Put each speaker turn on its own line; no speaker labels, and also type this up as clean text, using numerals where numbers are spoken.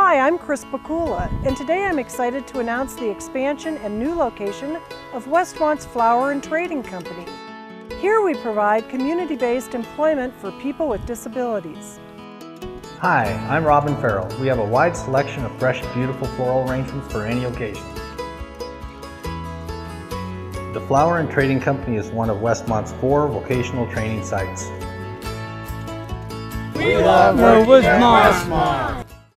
Hi, I'm Chris Bakula, and today I'm excited to announce the expansion and new location of West Mont's Flower and Trading Company. Here we provide community-based employment for people with disabilities.
Hi, I'm Robin Farrell. We have a wide selection of fresh, beautiful floral arrangements for any occasion. The Flower and Trading Company is one of West Mont's 4 vocational training sites.
We love West Mont!